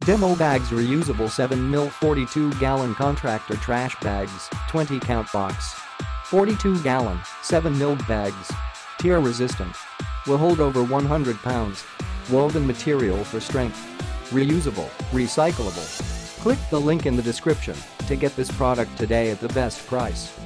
DemoBags Reusable 7mm 42-gallon Contractor Trash Bags, 20-count box. 42-gallon, 7mm bags. Tear-resistant. Will hold over 100 pounds. Woven material for strength. Reusable, recyclable. Click the link in the description to get this product today at the best price.